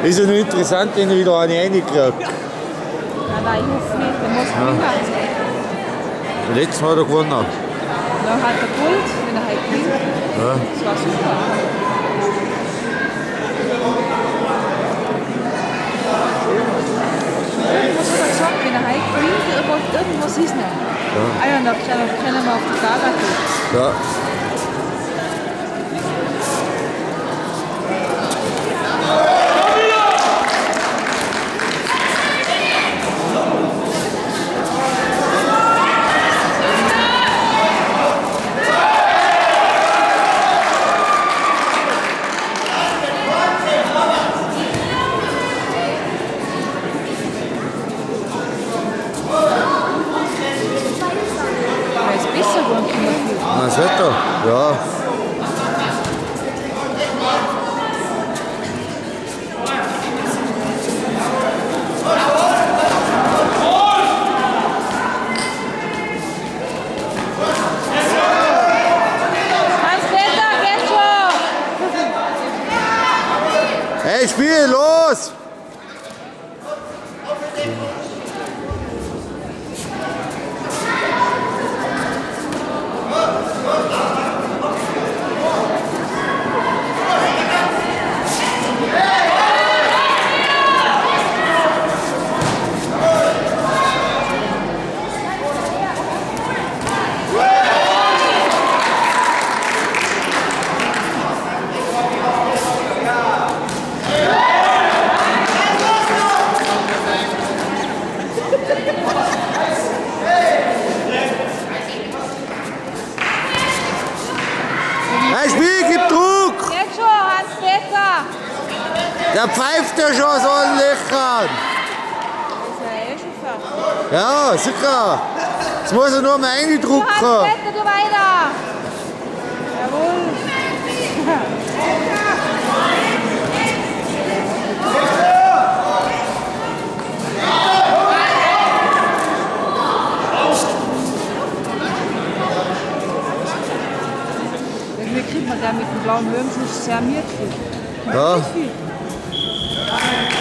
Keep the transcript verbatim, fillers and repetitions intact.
Ist ja nur interessant, wenn er wieder eine reinkriegt. Ja, nein, ich hoffe nicht, der muss gewinnen. Letztes Mal hat er gewonnen. Dann hat er Gold, wenn er halt gewinnt. Ja. Das war super. Was hat er gesagt, wenn er halt gewinnt, irgendwas, irgendwas ist nicht. Ja. Ah ja, dann können wir auf die Gala gehen. Ja. Das Wetter? Ja. Hans-Peter, geht schon! Hey, Spiel, los! Hey, Spiel, gib Druck! Geht schon, Hans-Peter! Der pfeift ja schon so ein Löchern! Ist ja eh schon fertig. Ja, sicher! Jetzt muss er nur mal reindrücken! Hans-Peter, du weiter! Jawohl! Irgendwie kriegt man da mit dem blauen Höhenfluss sehr viel. Ja. Viel.